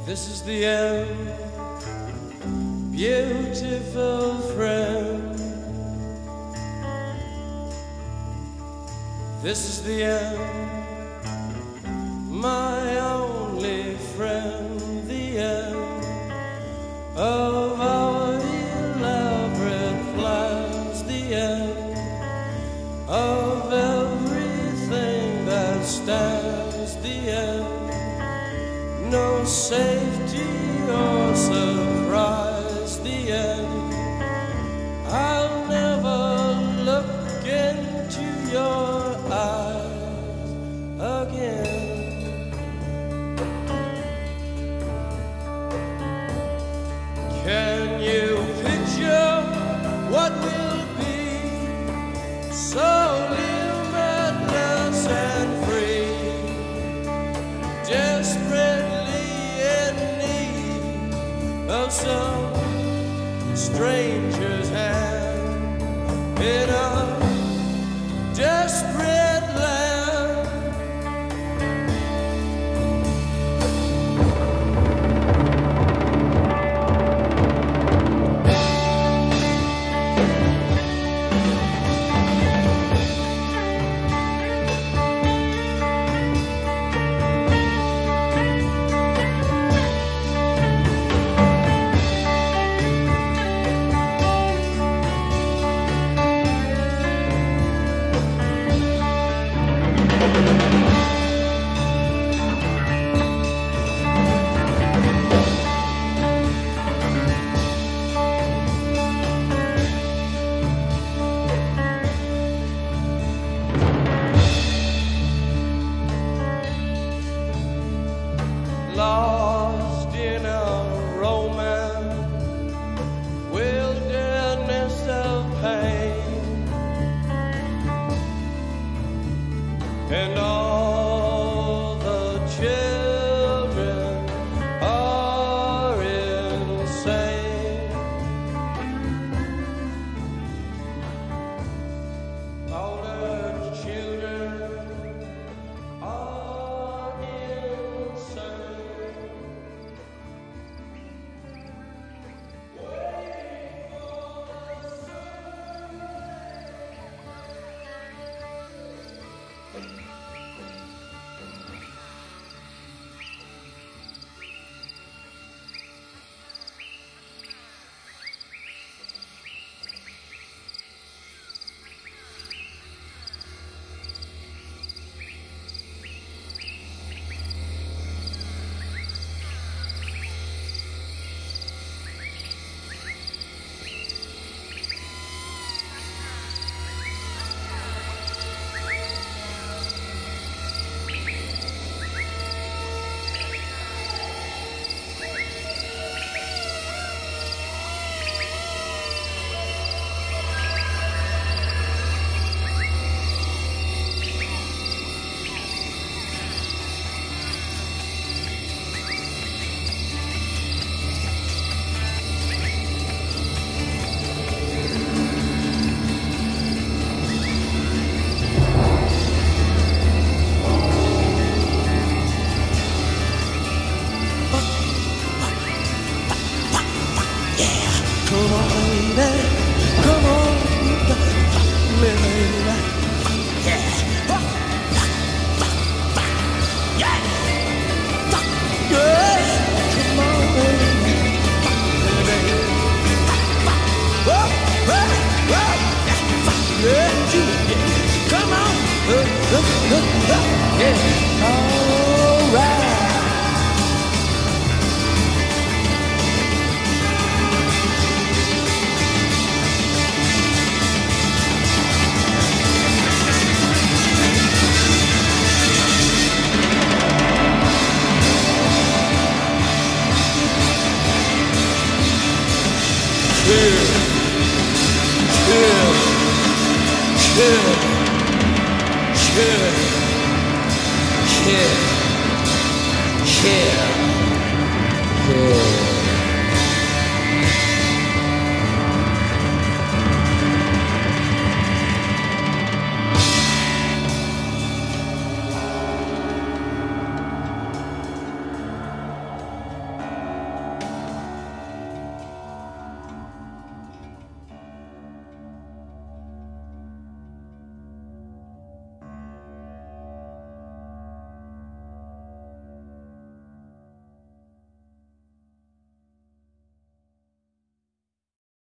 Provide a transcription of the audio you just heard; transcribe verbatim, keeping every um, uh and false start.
This is the end, beautiful friend. This is the end, my only friend. The end of our elaborate plans. The end of everything that stands. The end, no safety or surprise. The end, I'll never look into your eyes again. Can you picture what will be so limitless and free, desperately in need of some stranger's hand in a desperate land? Lost in a romance, wilderness of pain, and all the children are insane. All the children are insane. Come on, baby. Come on, baby. Yeah. Yeah. Yeah. Come on, baby. Whoa, whoa, whoa. Yeah, come on. Yeah. All right. Kill, kill, kill, kill, kill, kill.